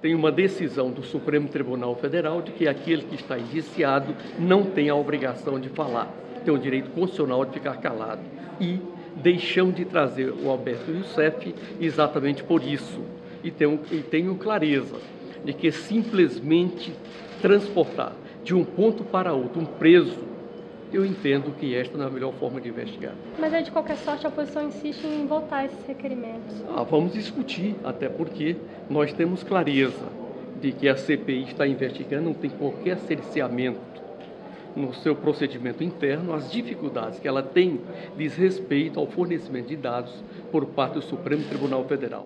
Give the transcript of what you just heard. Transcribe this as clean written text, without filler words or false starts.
tem uma decisão do Supremo Tribunal Federal de que aquele que está indiciado não tem a obrigação de falar, tem o direito constitucional de ficar calado. E deixamos de trazer o Alberto Youssef exatamente por isso. E tenho clareza de que simplesmente transportar de um ponto para outro um preso, eu entendo que esta não é a melhor forma de investigar. Mas aí, de qualquer sorte, a oposição insiste em votar esses requerimentos. Vamos discutir, até porque nós temos clareza de que a CPI está investigando, não tem qualquer cerceamento no seu procedimento interno. As dificuldades que ela tem diz respeito ao fornecimento de dados por parte do Supremo Tribunal Federal.